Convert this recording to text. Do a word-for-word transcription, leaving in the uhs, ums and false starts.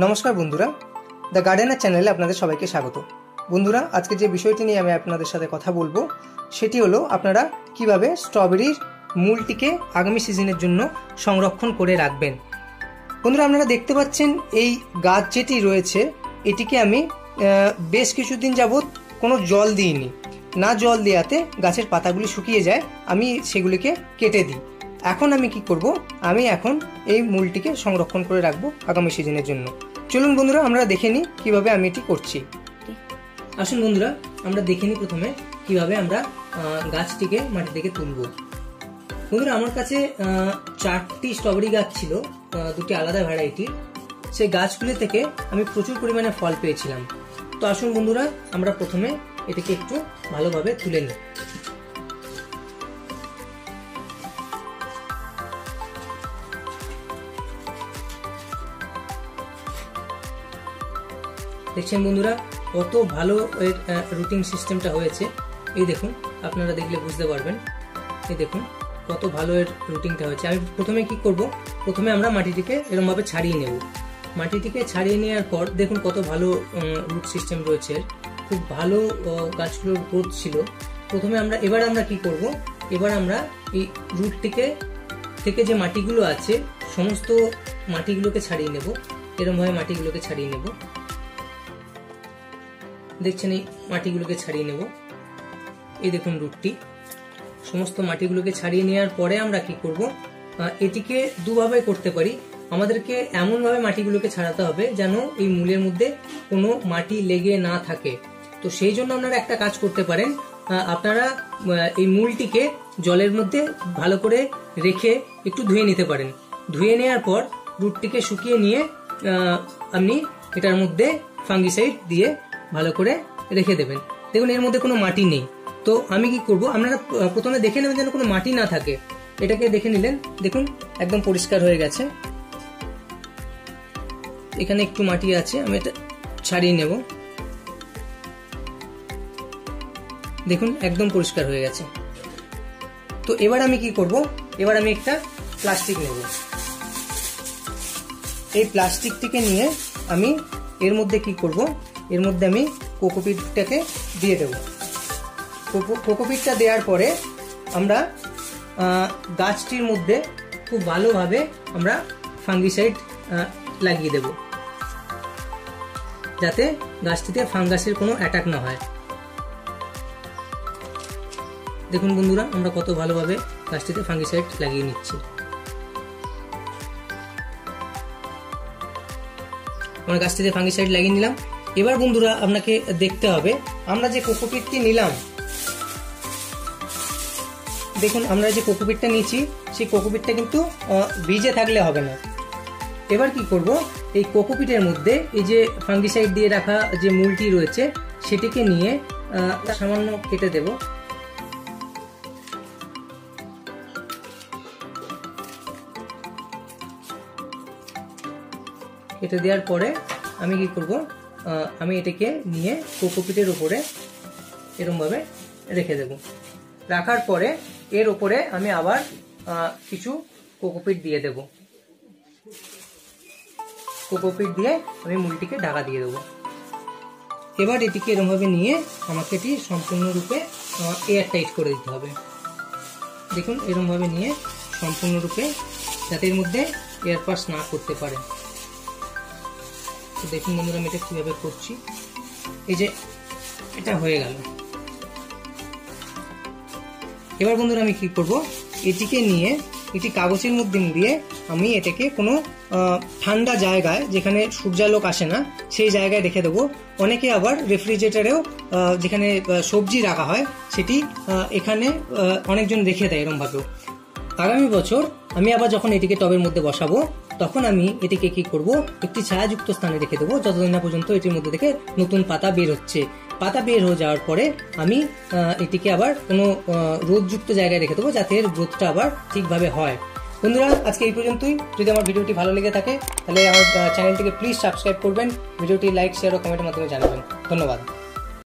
नमस्कार बंधुरा the gardener चैनेले आपनादेर सबाइके स्वागत। बंधुरा आज के जे विषयटी निये आमि आपनादेर साथे कथा बोलबो सेटी हलो आपनारा किभाबे स्ट्रबेरिर मूलटिके आगामी सिजनेर जोन्नो संरक्षण करे राखबेन। बंधुरा आपनारा देखते पाच्छेन एई गाछ जेटी रयेछे एटिके आमि बेश किछुदिन याबत कोनो जल दिइनि, ना जल देওয়াতে गाछेर पातागुली शुकिये जाय, आमि सेगुलिके केटे दिई। এখন আমি কি করব, আমি এখন এই মূলটিকে সংরক্ষণ করে রাখবো আগামী সিজনের জন্য। চলুন বন্ধুরা আমরা দেখে নিই কিভাবে আমি এটি করছি। আসুন বন্ধুরা আমরা দেখে নিই প্রথমে কিভাবে আমরা গাছটিকে মাটি থেকে তুলব। বন্ধুরা আমার কাছে চারটি স্ট্রবেরি গাছ ছিল, দুটি আলাদা ভ্যারাইটি। সেই গাছগুলি থেকে আমি প্রচুর পরিমাণে ফল পেয়েছিলাম। তো আসুন বন্ধুরা আমরা প্রথমে এটাকে একটু ভালোভাবে তুলে নিই। দেখছেন বন্ধুরা কত ভালো এর রুটিং সিস্টেমটা হয়েছে। এই দেখুন, আপনারা দেখলে বুঝতে পারবেন। এই দেখুন কত ভালো এর রুটিংটা হয়েছে। আমি প্রথমে কি করব, প্রথমে আমরা মাটিটিকে এরকম ভাবে ছাড়িয়ে নেব। মাটিটিকে ছাড়িয়ে নেওয়ার পর দেখুন কত ভালো রুট সিস্টেম রয়েছে, খুব ভালো গাছগুলোর গ্রোথ ছিল। প্রথমে আমরা এবার আমরা কি করব, এবার আমরা এই রুটটিকে থেকে যে মাটিগুলো আছে সমস্ত মাটিগুলোকে ছাড়িয়ে নেব। এরকম ভাবে মাটিগুলোকে ছাড়িয়ে নেব। দেখছেন এই মাটিগুলোকে ছাড়িয়ে নেব। এই দেখুন রুটটি, সমস্ত মাটিগুলোকে ছাড়িয়ে নেওয়ার পরে আমরা কি করব, এটিকে দুভাবে করতে পারি। আমাদেরকে এমন ভাবে মাটিগুলোকে ছাড়াতে হবে যেন এই মূলের মধ্যে কোনো মাটি লেগে না থাকে। তো সেই জন্য আপনারা একটা কাজ করতে পারেন, আপনারা এই মূলটিকে জলের মধ্যে ভালো করে রেখে একটু ধুয়ে নিতে পারেন। ধুয়ে নেওয়ার পর রুটটিকে শুকিয়ে নিয়ে আপনি এটার মধ্যে ফাঙ্গিসাইড দিয়ে ভালো করে রেখে দেবেন। দেখুন এর মধ্যে কোনো মাটি নেই। তো আমি কি করব, আপনারা প্রথমে দেখে নেবেন যেন কোনো মাটি না থাকে। এটাকে দেখে নিলেন, দেখুন একদম পরিষ্কার হয়ে গেছে। এখানে একটু মাটি আছে, আমি এটা ছাড়িয়ে নেব। দেখুন একদম পরিষ্কার হয়ে গেছে। তো এবার আমি কি করব, এবার আমি একটা প্লাস্টিক নেব। এই প্লাস্টিকটিকে নিয়ে আমি এর মধ্যে কি করব, এর মধ্যে আমি কোকোপিটটাকে দিয়ে দেব। কোকোপিটটা দেওয়ার পরে আমরা গাছটির মধ্যে খুব ভালোভাবে আমরা ফাঙ্গিসাইড লাগিয়ে দেব, যাতে গাছটিতে ফাঙ্গাসের কোনো অ্যাটাক না হয়। দেখুন বন্ধুরা আমরা কত ভালোভাবে গাছটিতে ফাঙ্গিসাইড লাগিয়ে নিচ্ছি। আমরা গাছটিতে ফাঙ্গিসাইড লাগিয়ে নিলাম। এবার বন্ধুরা আপনাকে দেখতে হবে আমরা যে কোকোপিটটি নিলাম, দেখুন আমরা যে কোকোপিটটা নিয়েছি সেই কোকোপিটটা কিন্তু ভিজে থাকলে হবে না। এবার কি করব, এই কোকোপিটের মধ্যে এই যে ফাঙ্গিসাইড দিয়ে রাখা যে মূলটি রয়েছে সেটিকে নিয়ে সামান্য কেটে দেব। কেটে দেওয়ার পরে আমি কি করব, আমি এটাকে নিয়ে কোকোপিটের উপরে এরকম ভাবে রেখে দেব। রাখার পরে এর উপরে আমি আবার কিছু কোকোপিট দিয়ে দেব। কোকোপিট দিয়ে আমি মূলটিকে ঢাকা দিয়ে দেব। এবার এটিকে এরকম ভাবে নিয়ে আমাকে এটি সম্পূর্ণরূপে এয়ার টাইট করে দিতে হবে। দেখুন এরকম ভাবে নিয়ে সম্পূর্ণরূপে যাতে এর মধ্যে এয়ার পাস না করতে পারে। দেখুন বন্ধুরা আমি এটা কিভাবে করছি। এই যে এটা হয়ে গেল। এবার বন্ধুরা আমি কি করব, এটিকে নিয়ে এটি কাগজের মধ্যে মুড়িয়ে আমি এটাকে কোনো ঠান্ডা জায়গায় যেখানে সূর্যালোক আসে না সেই জায়গায় রেখে দেবো। অনেকে আবার রেফ্রিজারেটরেও যেখানে সবজি রাখা হয় সেটি এখানে অনেকজন রেখে দেয় এরকম ভাবেও। আগামী বছর আমি আবার যখন এটিকে টবের মধ্যে বসাবো তখন আমি এটিকে কি করব, একটি ছায়াযুক্ত স্থানে রেখে দেবো যতদিন না পর্যন্ত এটির মধ্যে থেকে নতুন পাতা বের হচ্ছে। পাতা বের হয়ে যাওয়ার পরে আমি এটিকে আবার কোনো রোদযুক্ত জায়গায় রেখে দেবো যাতে এর গ্রোথটা আবার ঠিকভাবে হয়। বন্ধুরা আজকে এই পর্যন্তই। যদি আমার ভিডিওটি ভালো লেগে থাকে তাহলে আমার চ্যানেলটিকে প্লিজ সাবস্ক্রাইব করবেন, ভিডিওটি লাইক শেয়ার ও কমেন্টের মাধ্যমে জানাবেন। ধন্যবাদ।